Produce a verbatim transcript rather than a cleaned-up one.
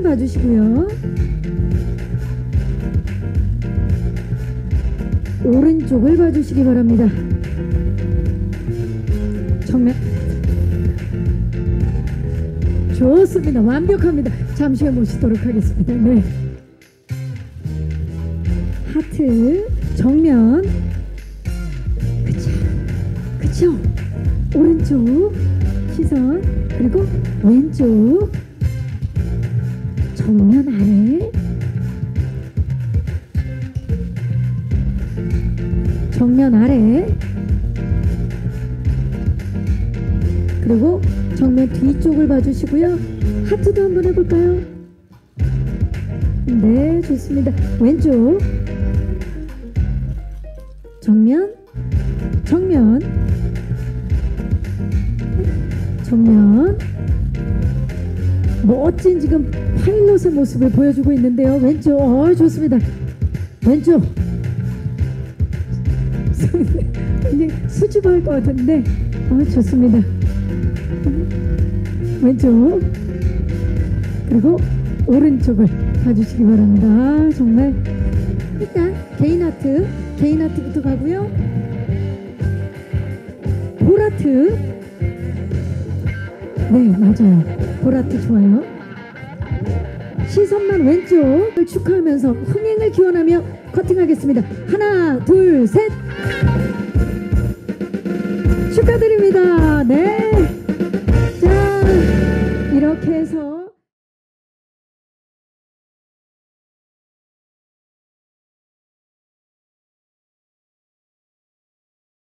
봐주시고요. 오른쪽을 봐주시기 바랍니다. 정면. 좋습니다. 완벽합니다. 잠시 후에 모시도록 하겠습니다. 네. 하트 정면. 그쵸 그쵸. 오른쪽 시선, 그리고 왼쪽 정면 아래, 정면 아래, 그리고 정면 뒤쪽을 봐주시고요. 하트도 한번 해볼까요? 네, 좋습니다. 왼쪽 정면, 정면, 정면. 멋진 지금 파일럿의 모습을 보여주고 있는데요. 왼쪽, 어, 좋습니다. 왼쪽. 이게 수줍어할 것 같은데, 어, 좋습니다. 왼쪽, 그리고 오른쪽을 봐주시기 바랍니다. 정말 일단 개인 하트, 개인 하트부터 가고요. 볼하트. 네, 맞아요. 볼하트 좋아요. 시선만 왼쪽을 축하하면서 흥행을 기원하며 커팅하겠습니다. 하나, 둘, 셋. 축하드립니다. 네.